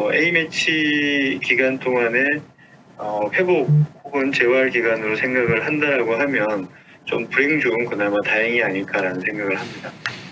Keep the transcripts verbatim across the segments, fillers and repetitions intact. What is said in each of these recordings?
어, A매치 기간 동안에 어, 회복 혹은 재활 기간으로 생각을 한다라고 하면 좀 불행 중 그나마 다행이 아닐까라는 생각을 합니다.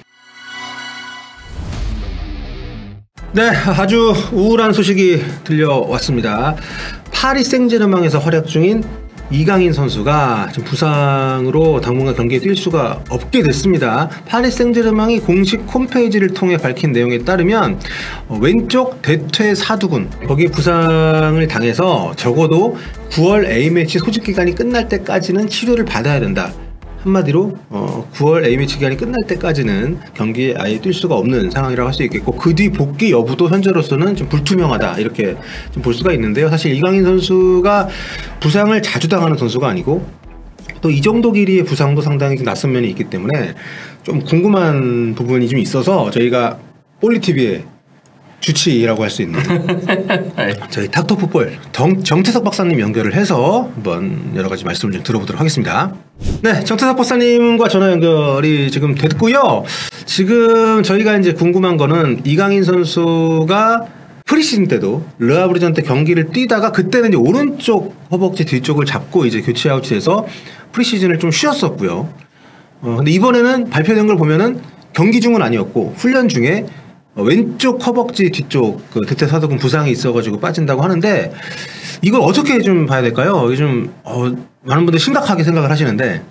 네, 아주 우울한 소식이 들려왔습니다. 파리 생제르맹에서 활약 중인 이강인 선수가 지금 부상으로 당분간 경기에 뛸 수가 없게 됐습니다. 파리 생제르맹이 공식 홈페이지를 통해 밝힌 내용에 따르면 왼쪽 대퇴 사두근 거기에 부상을 당해서 적어도 구월 A매치 소집 기간이 끝날 때까지는 치료를 받아야 된다. 한마디로 어, 구월 A매치 기간이 끝날 때까지는 경기에 아예 뛸 수가 없는 상황이라고 할 수 있겠고, 그 뒤 복귀 여부도 현재로서는 좀 불투명하다 이렇게 좀 볼 수가 있는데요. 사실 이강인 선수가 부상을 자주 당하는 선수가 아니고 또 이 정도 길이의 부상도 상당히 좀 낯선 면이 있기 때문에 좀 궁금한 부분이 좀 있어서 저희가 볼리티비에 주치라고 할 수 있는 저희 닥터풋볼 정, 정태석 박사님 연결을 해서 한번 여러 가지 말씀을 좀 들어보도록 하겠습니다. 네, 정태석 박사님과 전화 연결이 지금 됐고요. 지금 저희가 이제 궁금한 거는 이강인 선수가 프리시즌 때도 르아브르전 때 경기를 뛰다가 그때는 이제 오른쪽 허벅지 뒤쪽을 잡고 이제 교체 아웃돼서 프리시즌을 좀 쉬었었고요. 어, 근데 이번에는 발표된 걸 보면은 경기 중은 아니었고 훈련 중에 왼쪽 허벅지 뒤쪽 그 대퇴사두근 부상이 있어가지고 빠진다고 하는데 이걸 어떻게 좀 봐야 될까요? 이게 좀 어, 많은 분들이 심각하게 생각을 하시는데.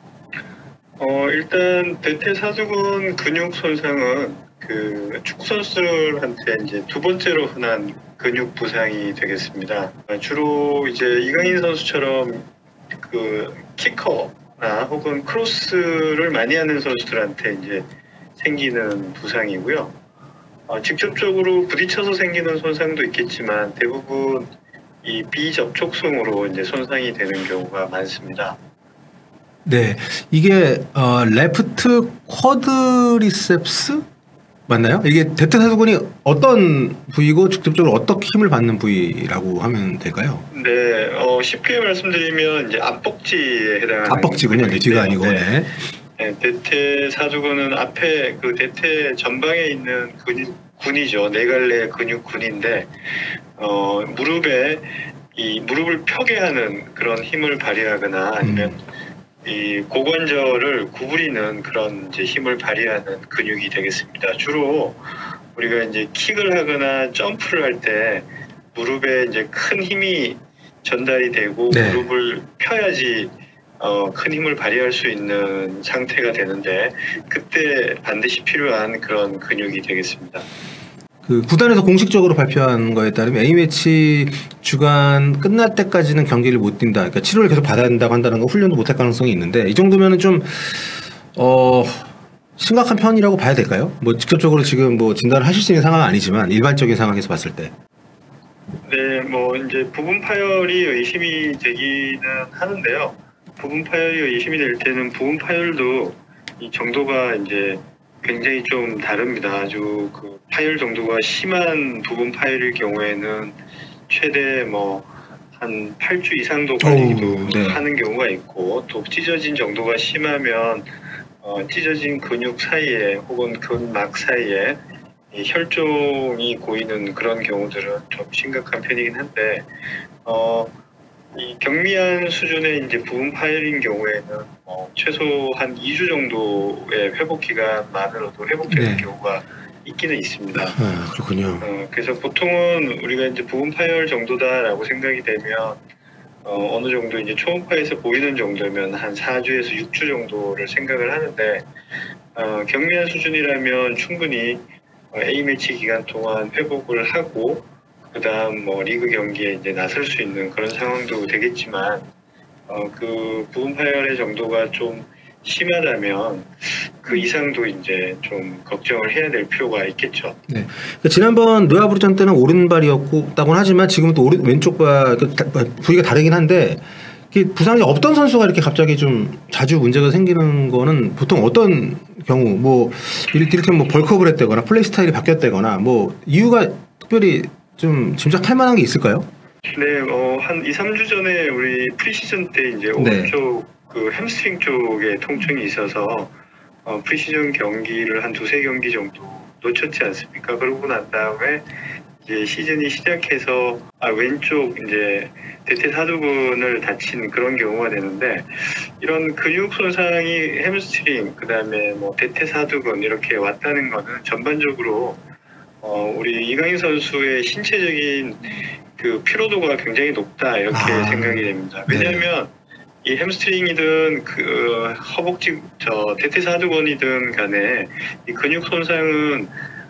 어 일단 대퇴사두근 근육 손상은 그 축구 선수들한테 이제 두 번째로 흔한 근육 부상이 되겠습니다. 주로 이제 이강인 선수처럼 그 키커나 혹은 크로스를 많이 하는 선수들한테 이제 생기는 부상이고요. 어, 직접적으로 부딪혀서 생기는 손상도 있겠지만 대부분 이 비접촉성으로 이제 손상이 되는 경우가 많습니다. 네, 이게 어, 레프트 쿼드리셉스 맞나요? 이게 대퇴사두근이 어떤 부위고 직접적으로 어떻게 힘을 받는 부위라고 하면 될까요? 네, 어, 쉽게 말씀드리면 이제 앞벅지에 해당하는 앞벅지군요. 네, 뒤가 아니고. 네. 네, 대퇴사두근은 앞에 그 대퇴 전방에 있는 근육, 군이죠. 네 갈래 근육군인데 어, 무릎에 이 무릎을 펴게 하는 그런 힘을 발휘하거나 아니면 음. 이 고관절을 구부리는 그런 이제 힘을 발휘하는 근육이 되겠습니다. 주로 우리가 이제 킥을 하거나 점프를 할 때 무릎에 이제 큰 힘이 전달이 되고 네. 무릎을 펴야지 어, 큰 힘을 발휘할 수 있는 상태가 되는데 그때 반드시 필요한 그런 근육이 되겠습니다. 그 구단에서 공식적으로 발표한 거에 따르면 A매치 주간 끝날 때까지는 경기를 못 뛴다. 그러니까 치료를 계속 받아야 된다고 한다는 거 훈련도 못할 가능성이 있는데 이 정도면은 좀 어, 심각한 편이라고 봐야 될까요? 뭐 직접적으로 지금 뭐 진단을 하실 수 있는 상황은 아니지만 일반적인 상황에서 봤을 때. 네, 뭐 이제 부분 파열이 의심이 되기는 하는데요. 부분 파열이 의심이 될 때는 부분 파열도 이 정도가 이제 굉장히 좀 다릅니다. 아주 그 파열 정도가 심한 부분 파열일 경우에는 최대 뭐 한 팔 주 이상도 걸리기도 오, 네. 하는 경우가 있고 또 찢어진 정도가 심하면 어, 찢어진 근육 사이에 혹은 근막 사이에 이 혈종이 고이는 그런 경우들은 좀 심각한 편이긴 한데 어, 이 경미한 수준의 이제 부분 파열인 경우에는 어, 최소 한 이 주 정도의 회복 기간만으로도 회복되는 네. 경우가 있기는 있습니다. 아, 그렇군요. 어, 그래서 보통은 우리가 이제 부분 파열 정도다라고 생각이 되면 어, 어느 정도 이제 초음파에서 보이는 정도면 한 사 주에서 육 주 정도를 생각을 하는데 어, 경미한 수준이라면 충분히 어, A매치 기간 동안 회복을 하고 그 다음 뭐 리그 경기에 이제 나설 수 있는 그런 상황도 되겠지만 어, 그 부분 파열의 정도가 좀 심하다면 그 이상도 이제 좀 걱정을 해야 될 필요가 있겠죠. 네. 그러니까 지난번 르아브르전 때는 오른발이었다고는 하지만 지금은 또 오른 왼쪽발 부위가 다르긴 한데 부상이 없던 선수가 이렇게 갑자기 좀 자주 문제가 생기는 거는 보통 어떤 경우 뭐 이를테면 뭐 벌크업을 했다거나 플레이 스타일이 바뀌었다거나 뭐 이유가 특별히 좀 짐작할 만한 게 있을까요? 네, 어, 한 이, 삼 주 전에 우리 프리시즌 때 이제 오른쪽 네. 그 햄스트링 쪽에 통증이 있어서 어, 프리시즌 경기를 한 두세 경기 정도 놓쳤지 않습니까? 그러고 난 다음에 이제 시즌이 시작해서 아, 왼쪽 이제 대퇴사두근을 다친 그런 경우가 되는데 이런 근육 손상이 햄스트링 그다음에 뭐 대퇴사두근 이렇게 왔다는 거는 전반적으로 어, 우리 이강인 선수의 신체적인 그 피로도가 굉장히 높다 이렇게 아, 생각이 됩니다. 왜냐하면 네. 이 햄스트링이든 그 허벅지 저 대퇴사두근이든 간에 이 근육 손상은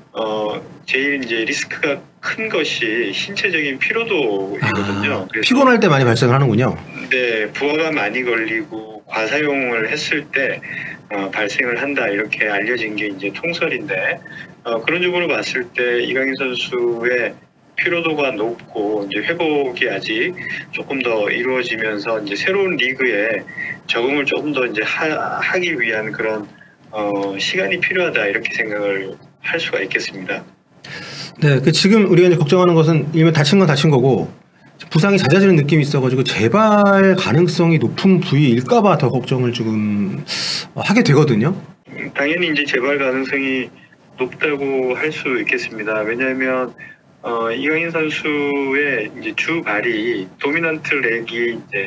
어 제일 이제 리스크가 큰 것이 신체적인 피로도이거든요. 아, 피곤할 때 많이 발생을 하는군요. 네, 부하가 많이 걸리고 과사용을 했을 때 어, 발생을 한다 이렇게 알려진 게 이제 통설인데 어, 그런 쪽으로 봤을 때 이강인 선수의 피로도가 높고 이제 회복이 아직 조금 더 이루어지면서 이제 새로운 리그에 적응을 조금 더 이제 하, 하기 위한 그런 어, 시간이 필요하다 이렇게 생각을 할 수가 있겠습니다. 네, 그 지금 우리가 이제 걱정하는 것은 이면 다친 건 다친 거고 부상이 잦아지는 느낌이 있어가지고 재발 가능성이 높은 부위일까봐 더 걱정을 지금 하게 되거든요. 당연히 이제 재발 가능성이 높다고 할 수 있겠습니다. 왜냐하면 어, 이강인 선수의 이제 주 발이 도미넌트 렉이 이제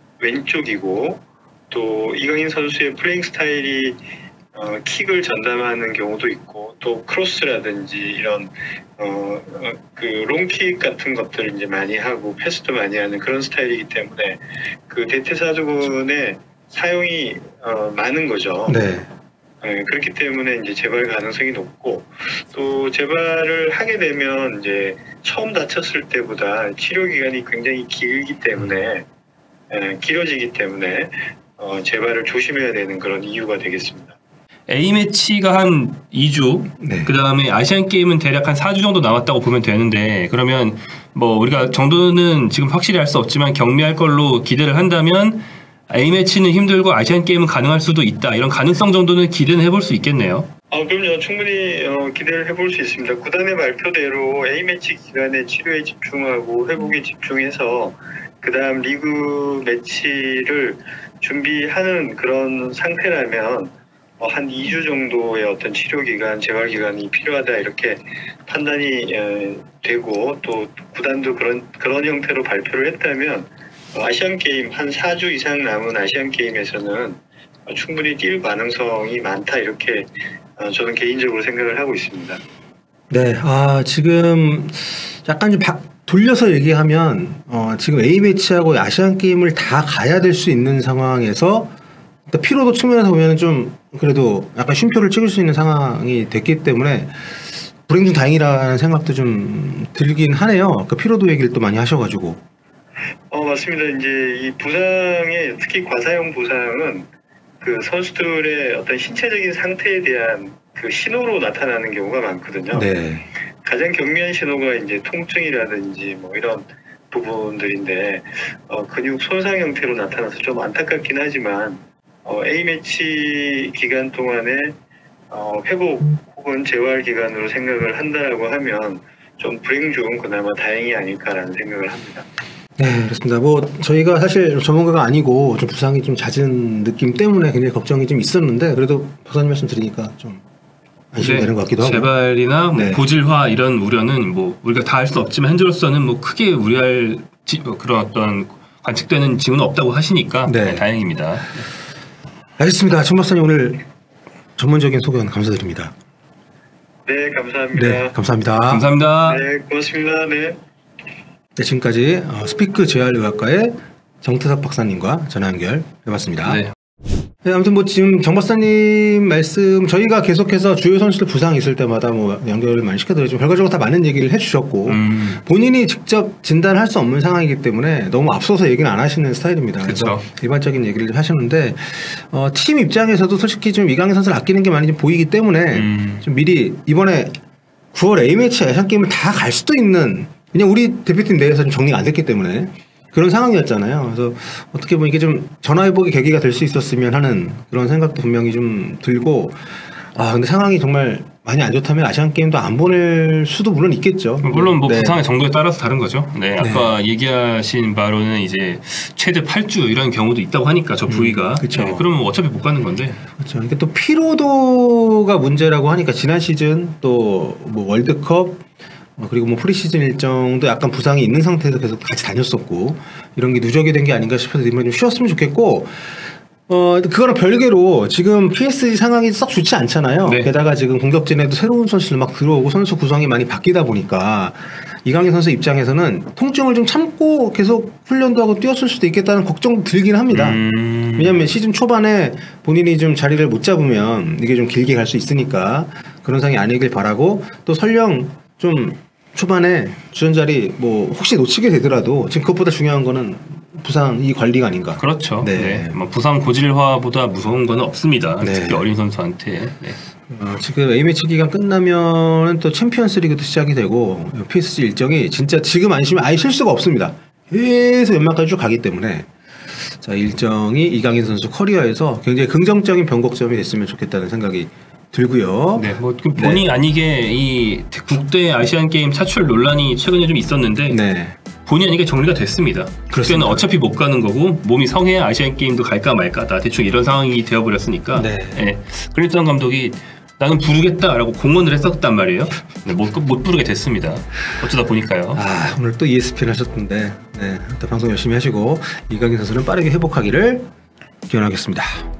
왼쪽이고 또 이강인 선수의 플레잉 스타일이 어, 킥을 전담하는 경우도 있고 또 크로스라든지 이런 어, 어, 그 롱킥 같은 것들을 이제 많이 하고 패스도 많이 하는 그런 스타일이기 때문에 그 대퇴사두근의 사용이 어, 많은 거죠. 네. 네, 그렇기 때문에 이제 재발 가능성이 높고 또 재발을 하게 되면 이제 처음 다쳤을 때보다 치료 기간이 굉장히 길기 때문에 에, 길어지기 때문에 어, 재발을 조심해야 되는 그런 이유가 되겠습니다. A매치가 한 이 주, 네. 그 다음에 아시안게임은 대략 한 사 주 정도 남았다고 보면 되는데, 그러면 뭐 우리가 정도는 지금 확실히 할 수 없지만 경미할 걸로 기대를 한다면 A매치는 힘들고 아시안게임은 가능할 수도 있다. 이런 가능성 정도는 기대는 해볼 수 있겠네요. 아, 그럼요. 충분히 어, 기대를 해볼 수 있습니다. 구단의 발표대로 A매치 기간에 치료에 집중하고 회복에 집중해서 그 다음 리그 매치를 준비하는 그런 상태라면 한 이 주 정도의 어떤 치료 기간, 재활 기간이 필요하다 이렇게 판단이 되고 또 구단도 그런 그런 형태로 발표를 했다면 아시안 게임 한 사 주 이상 남은 아시안 게임에서는 충분히 뛸 가능성이 많다 이렇게 저는 개인적으로 생각을 하고 있습니다. 네, 아 지금 약간 좀 바, 돌려서 얘기하면 어, 지금 A 매치하고 아시안 게임을 다 가야 될 수 있는 상황에서 피로도 측면에서 보면 좀 그래도 약간 쉼표를 찍을 수 있는 상황이 됐기 때문에 불행 중 다행이라는 생각도 좀 들긴 하네요. 그 피로도 얘기를 또 많이 하셔가지고. 어 맞습니다. 이제 이 부상의 특히 과사용 부상은 그 선수들의 어떤 신체적인 상태에 대한 그 신호로 나타나는 경우가 많거든요. 네. 가장 경미한 신호가 이제 통증이라든지 뭐 이런 부분들인데 어, 근육 손상 형태로 나타나서 좀 안타깝긴 하지만 어, A매치 기간 동안에 어, 회복 혹은 재활 기간으로 생각을 한다라고 하면 좀 불행 중 그나마 다행이 아닐까라는 생각을 합니다. 네, 그렇습니다. 뭐 저희가 사실 전문가가 아니고 좀 부상이 좀 잦은 느낌 때문에 굉장히 걱정이 좀 있었는데 그래도 박사님 말씀 들으니까 좀 안심이 되는 것 같기도 하고. 재발이나 뭐 네. 고질화 이런 우려는 뭐 우리가 다 할 수 없지만 현재로서는 뭐 크게 우려할 지, 뭐 그런 어떤 관측되는 징후는 없다고 하시니까 네. 네, 다행입니다. 알겠습니다. 정 박사님 오늘 전문적인 소견 감사드립니다. 네, 감사합니다. 네, 감사합니다. 감사합니다. 네, 고맙습니다. 네. 네, 지금까지 스피크 재활의학과의 정태석 박사님과 전화 연결해봤습니다. 네. 네, 아무튼 뭐 지금 정 박사님 말씀 저희가 계속해서 주요 선수들 부상 있을 때마다 뭐 연결을 많이 시켜드렸지만 결과적으로 다 많은 얘기를 해주셨고 음. 본인이 직접 진단할 수 없는 상황이기 때문에 너무 앞서서 얘기는 안 하시는 스타일입니다. 그래서 그쵸. 일반적인 얘기를 하시는데 어, 팀 입장에서도 솔직히 좀 이강인 선수를 아끼는 게 많이 좀 보이기 때문에 음. 좀 미리 이번에 구월 A매치 아시안 게임을 다 갈 수도 있는 그냥 우리 대표팀 내에서 좀 정리가 안 됐기 때문에 그런 상황이었잖아요. 그래서 어떻게 보면 이게 좀 전화해보기 계기가 될 수 있었으면 하는 그런 생각도 분명히 좀 들고 아 근데 상황이 정말 많이 안 좋다면 아시안 게임도 안 보낼 수도 물론 있겠죠. 물론 뭐 네. 부상의 정도에 따라서 다른 거죠. 네, 아까 네. 얘기하신 바로는 이제 최대 팔 주 이런 경우도 있다고 하니까 저 부위가. 음, 그렇죠. 네, 그러면 어차피 못 가는 건데. 그렇죠. 이게 또 피로도가 문제라고 하니까 지난 시즌 또 뭐 월드컵 어, 그리고 뭐 프리시즌 일정도 약간 부상이 있는 상태에서 계속 같이 다녔었고 이런 게 누적이 된 게 아닌가 싶어서 이번에 좀 쉬었으면 좋겠고 어 그거랑 별개로 지금 피에스지 상황이 썩 좋지 않잖아요. 네. 게다가 지금 공격진에도 새로운 선수들 막 들어오고 선수 구성이 많이 바뀌다 보니까 이강인 선수 입장에서는 통증을 좀 참고 계속 훈련도 하고 뛰었을 수도 있겠다는 걱정도 들긴 합니다. 음... 왜냐하면 시즌 초반에 본인이 좀 자리를 못 잡으면 이게 좀 길게 갈 수 있으니까 그런 상황이 아니길 바라고 또 설령 좀 초반에 주전 자리 뭐 혹시 놓치게 되더라도 지금 그것보다 중요한 거는 부상 이 관리가 아닌가. 그렇죠. 네. 네. 뭐 부상 고질화보다 무서운 건 없습니다. 네. 특히 어린 선수한테. 네. 어, 지금 A매치 기간 끝나면 또 챔피언스 리그도 시작이 되고 피에스지 일정이 진짜 지금 안 쉬면 아예 쉴 수가 없습니다. 계속 연말까지 쭉 가기 때문에 자 일정이 이강인 선수 커리어에서 굉장히 긍정적인 변곡점이 됐으면 좋겠다는 생각이 들고요. 네, 뭐 본의 네. 아니게 이 국대 아시안 게임 차출 논란이 최근에 좀 있었는데 네. 본의 아니게 정리가 됐습니다. 국대는 어차피 못 가는 거고 몸이 성해야 아시안 게임도 갈까 말까다 대충 이런 상황이 되어버렸으니까. 네. 네. 클린턴 감독이 나는 부르겠다라고 공언을 했었단 말이에요. 네, 못, 못 부르게 됐습니다. 어쩌다 보니까요. 아 오늘 또 이에스피엔 하셨던데 네, 또 방송 열심히 하시고 이강인 선수는 빠르게 회복하기를 기원하겠습니다.